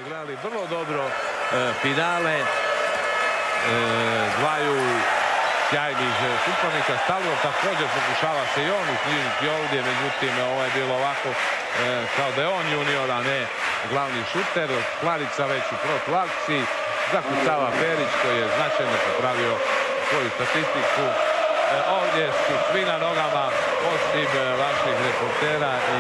odigrali vrlo dobro finale dvaju sjajnih suparnika. Stalno također pokušava se i on uknjižiti ovdje, međutim ovo je bilo ovako kao da je on junior, a ne glavni šuter. Klarica već u protuakciji, zakucava Perić koji je značajno popravio svoju statistiku. Ovdje su svi na nogama osim vaših reportera i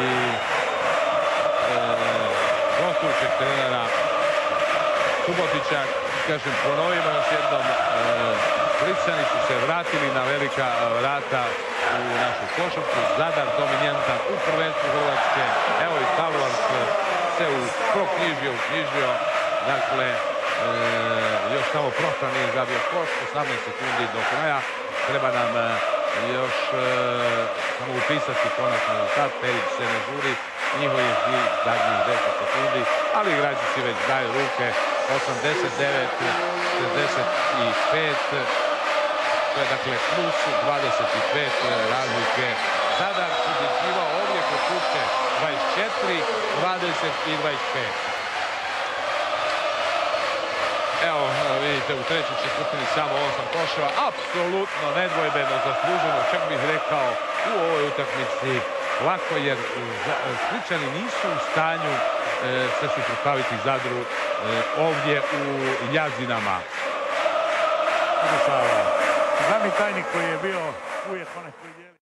gostujućeg trenera Subotića. Kažem, ponovimo još jednom, Splićani su se vratili na velika vrata u našu košarku. Zadar dominantan u prvenstvu Hrvatske. Evo i Karlovac se uknjižio. Dakle, još samo Prošta nije zabio koš, 18 sekundi do kraja. Treba nam još samo upisati konačni rezultat. Perić se ne žuri, njihov je zadnjih 10 sekundi, ali igrači si već daju ruke. 89-65. To je dakle plus 25 razlike. Zadar udjeljivao ovdje kod kuće 24, 20 i 25. Evo, vidite, u trećoj četvrtini samo 8 koševa. Apsolutno nedvojbeno zasluženo, čak bih rekao, u ovoj utakmici lako, jer Splićani nisu u stanju se suprotstaviti Zadru ovdje u Jazinama. Glavni tajnik koji je bio uvijek onaj koji dijeli.